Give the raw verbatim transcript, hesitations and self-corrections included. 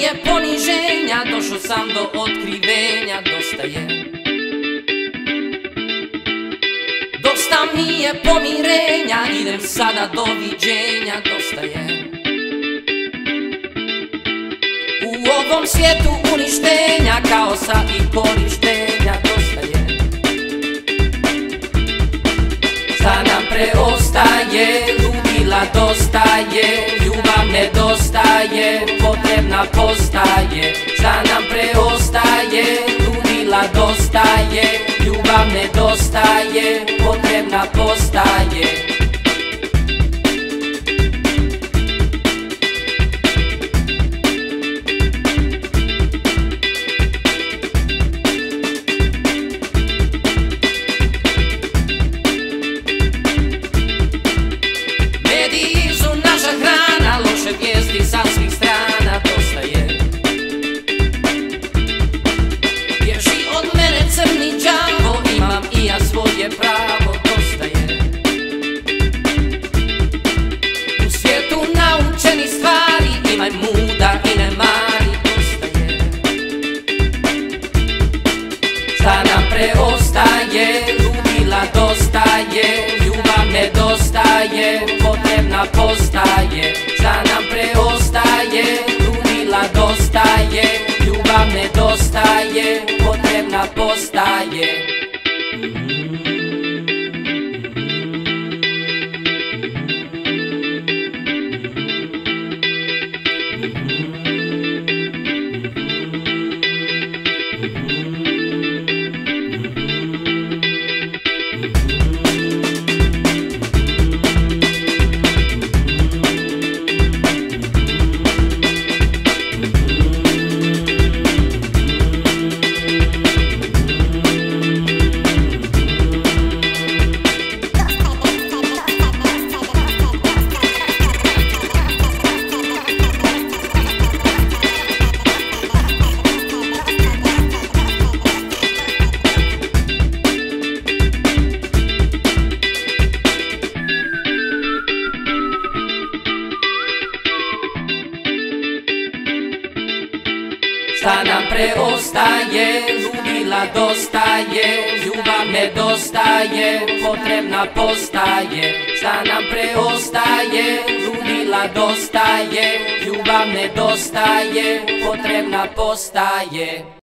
je poniženja, došao sam do otkrivenja, dosta je. Dosta mi je pomirenja, idem sada doviđenja, dosta je. U ovom svijetu uništenja, kaosa i korištenja, dosta je. Šta nam preostaje, ludila dosta je, ljubav nedostaje, potrebna postaje. Šta nam preostaje, ludila dosta je, ljubav nedostaje, potrebna postaje. Vijesti sa svih strana, dosta je. Bježi od mene crni đavo, imam i ja svoje pravo, dosta je. U svijetu naučeni stvari, imaj muda i ne mari, dosta je. Šta nam preostaje, ludila dosta je, ljubav nedostaje, potrebna postaje. Šta nam preostaje, ludila dosta je, ljubav nedostaje, potrebna postaje. Šta nam preostaje, ludila dosta je, ljubav nedostaje, potrebna postaje. Šta nam preostaje, ludila dosta je, ljubav nedostaje, potrebna postaje.